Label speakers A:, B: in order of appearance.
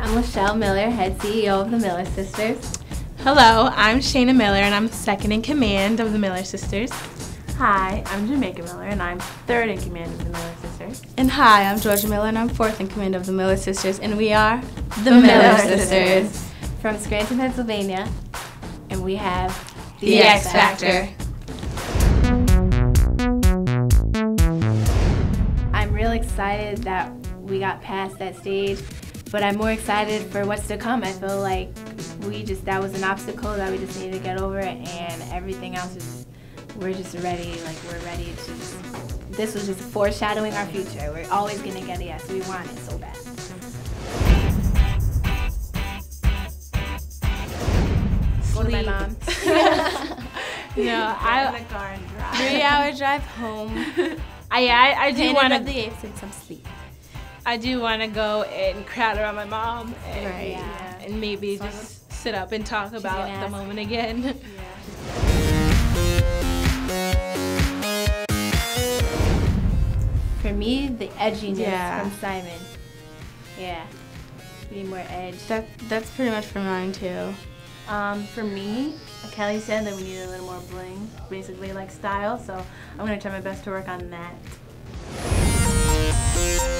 A: I'm Michelle Miller, head CEO of the Miller Sisters.
B: Hello, I'm Shayna Miller, and I'm second in command of the Miller Sisters.
C: Hi, I'm Jamaica Miller, and I'm third in command of the Miller Sisters.
D: And hi, I'm Georgia Miller, and I'm fourth in command of the Miller Sisters, and we are the Miller Sisters.
A: From Scranton, Pennsylvania, and we have
D: The X Factor.
A: I'm real excited that we got past that stage, but I'm more excited for what's to come. I feel like that was an obstacle that we just needed to get over, and everything else we're just ready. Like, we're ready to this was just foreshadowing our future. We're always gonna get a yes. We want it so bad. Go to my mom.
B: No,
C: I'm in the car and drive.
D: 3-hour drive home.
B: I do want
D: of the
B: to.
D: apes and some sleep.
B: I do want to go and crowd around my mom and,
D: Right.
B: and maybe just sit up and talk about the moment again.
A: For me, the edginess
D: Yeah.
A: from Simon. Yeah. We need more edge.
D: That's pretty much for mine too.
C: For me, Kelly said that we needed a little more bling, basically like style, so I'm going to try my best to work on that.